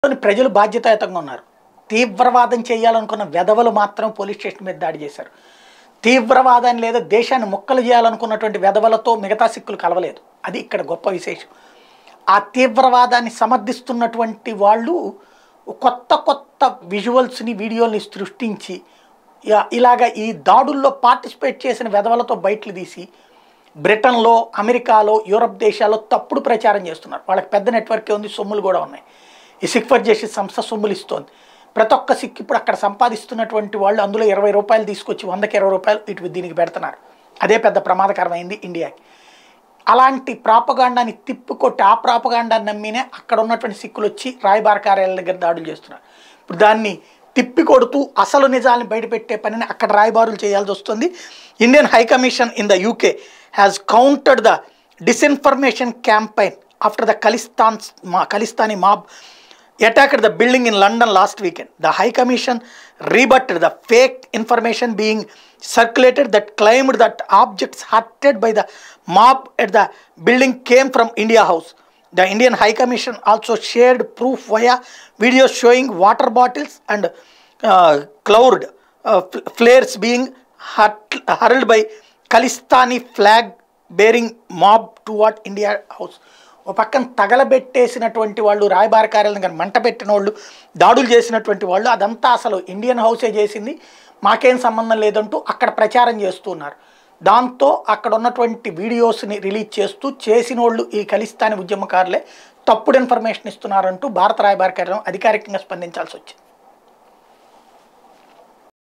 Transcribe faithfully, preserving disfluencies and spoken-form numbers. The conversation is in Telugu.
పట్టుకొని ప్రజలు బాధ్యతాయుతంగా ఉన్నారు. తీవ్రవాదం చేయాలనుకున్న వెధవలు మాత్రం పోలీస్ స్టేషన్ మీద దాడి చేశారు. తీవ్రవాదాన్ని లేదా దేశాన్ని ముక్కలు చేయాలనుకున్నటువంటి వెధవలతో మిగతా సిక్కులు కలవలేదు. అది ఇక్కడ గొప్ప విశేషం. ఆ తీవ్రవాదాన్ని సమర్థిస్తున్నటువంటి వాళ్ళు కొత్త కొత్త విజువల్స్ని వీడియోల్ని సృష్టించి ఇలాగ ఈ దాడుల్లో పార్టిసిపేట్ చేసిన వెధవలతో బయటలు తీసి బ్రిటన్లో, అమెరికాలో, యూరప్ దేశాల్లో తప్పుడు ప్రచారం చేస్తున్నారు. వాళ్ళకి పెద్ద నెట్వర్కే ఉంది, సొమ్ములు కూడా ఉన్నాయి. ఈ సిక్ ఫర్ జస్టిస్ సంస్థ సొమ్ములు ఇస్తోంది. ప్రతి ఒక్క సిక్ ఇప్పుడు అక్కడ సంపాదిస్తున్నటువంటి వాళ్ళు అందులో ఇరవై రూపాయలు తీసుకొచ్చి వందకి ఇరవై రూపాయలు ఇటు దీనికి పెడుతున్నారు. అదే పెద్ద ప్రమాదకరమైంది ఇండియాకి. అలాంటి ప్రాపగాండాన్ని తిప్పికొట్టి ఆ ప్రాపగాండాన్ని నమ్మినే అక్కడ ఉన్నటువంటి సిక్కులు వచ్చి రాయబార కార్యాలయాల దగ్గర దాడులు చేస్తున్నారు. ఇప్పుడు దాన్ని తిప్పి కొడుతూ అసలు నిజాన్ని బయటపెట్టే పనిని అక్కడ రాయబారులు చేయాల్సి వస్తుంది. Indian high commission in the UK has countered the disinformation campaign after the Khalistan Khalistani mob attacked the building in London last weekend. The High Commission rebutted the fake information being circulated that claimed that objects hurted by the mob at the building came from India House. The Indian High Commission also shared proof via videos showing water bottles and uh, cloud uh, flares being hurled by Khalistani flag bearing mob toward India House. ఒక పక్కన తగలబెట్టేసినటువంటి వాళ్ళు, రాయబార కార్యాలయం కానీ మంట పెట్టిన వాళ్ళు, దాడులు చేసినటువంటి వాళ్ళు అదంతా అసలు ఇండియన్ హౌసే చేసింది, మాకేం సంబంధం లేదంటూ అక్కడ ప్రచారం చేస్తున్నారు. దాంతో అక్కడ ఉన్నటువంటి వీడియోస్ని రిలీజ్ చేస్తూ చేసిన వాళ్ళు ఈ ఖలిస్తానీ ఉద్యమకారులే తప్పుడు ఇన్ఫర్మేషన్ ఇస్తున్నారంటూ భారత రాయబార కార్యాలయం అధికారికంగా స్పందించాల్సి వచ్చింది.